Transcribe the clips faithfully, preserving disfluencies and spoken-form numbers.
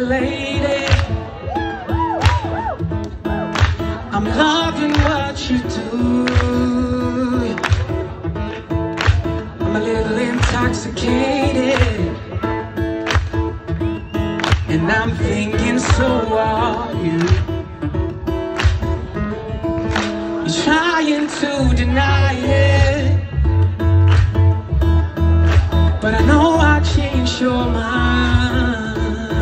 lady. I'm loving what you do. I'm a little intoxicated, and I'm thinking, so are you. You're trying to deny it, but I know I changed your mind.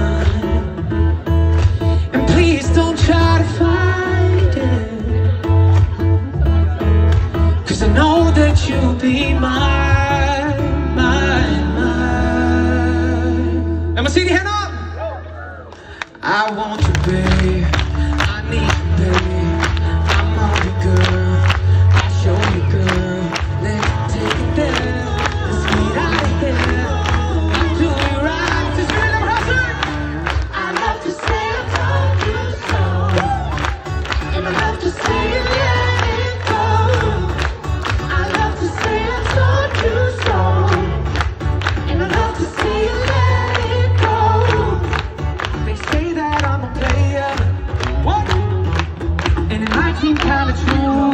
And please don't try to fight it, 'cause I know that you'll be mine, mine, mine. Let me see the hand up. I want you, babe. I need you, babe. I'm on you, girl. I'll show you, girl. Let's take it there. Let's get out of here. I'll do it right. Just feel it, hustle. I love to say I told you so, and I love to say you let it go. I love to say I told you so, and I love to say you let it go. They say that I'm a player. What? And it might seem kinda true.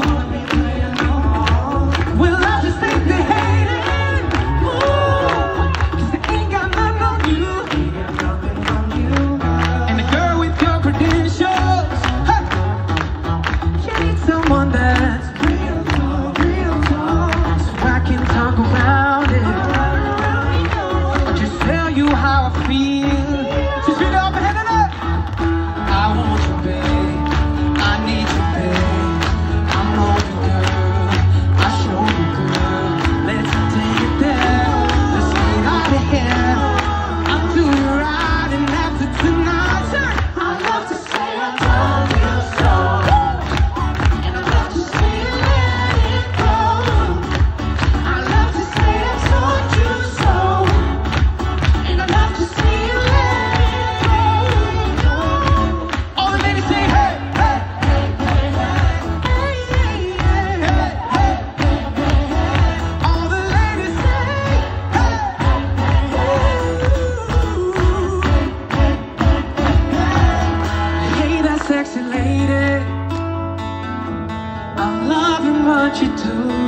Well, I just think they hate it. Ooh, 'cause they ain't got nothing on you. And the girl with your credentials, hey, you need someone that's real talk, real talk, so I can talk around it, or just tell you how I feel. Just read up and head it up. I want you, babe. I need you, babe. I'm on you, girl. I'll show you, girl. Let's take it there. Let's get out of here. I'll do you right, and that's it tonight. Sure. I love to say I told you so, and I love to say you let it go. I love to say I told you so, and I love to say you let it go. All the ladies say, hey, hey, hey, hey, hey, hey, hey, hey, hey. All the ladies say, hey, hey, that sexy lady. I'm loving what you do.